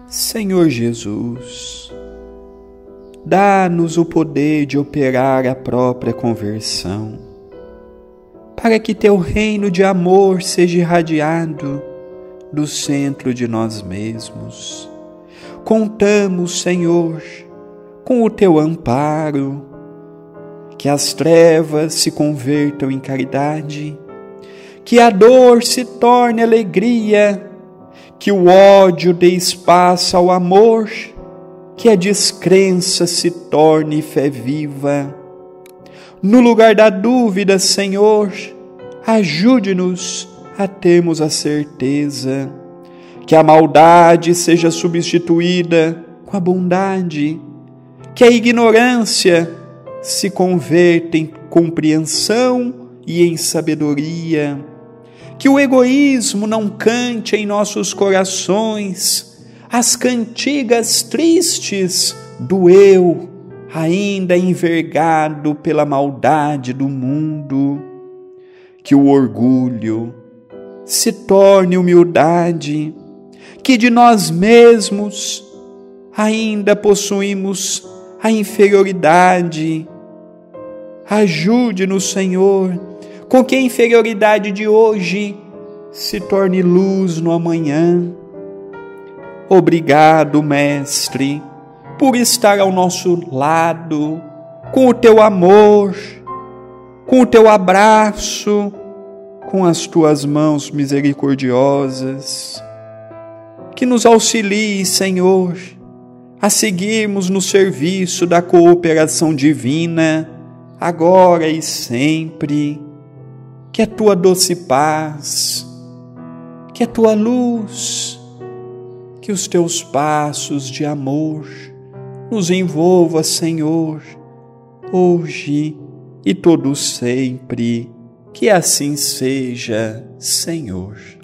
Senhor Jesus, dá-nos o poder de operar a própria conversão, para que teu reino de amor seja irradiado do centro de nós mesmos. Contamos, Senhor, com o teu amparo, que as trevas se convertam em caridade, que a dor se torne alegria, que o ódio dê espaço ao amor, que a descrença se torne fé viva. No lugar da dúvida, Senhor, ajude-nos a termos a certeza que a maldade seja substituída com a bondade, que a ignorância se converta em compreensão e em sabedoria, que o egoísmo não cante em nossos corações as cantigas tristes do eu, ainda envergado pela maldade do mundo, que o orgulho se torne humildade, que de nós mesmos ainda possuímos a inferioridade. Ajude-nos, Senhor, com que a inferioridade de hoje se torne luz no amanhã. Obrigado, Mestre, por estar ao nosso lado, com o teu amor, com o teu abraço, com as tuas mãos misericordiosas. Que nos auxilie, Senhor, a seguirmos no serviço da cooperação divina, agora e sempre. Que a tua doce paz, que a tua luz, que os teus passos de amor nos envolva, Senhor, hoje e todo sempre. Que assim seja, Senhor.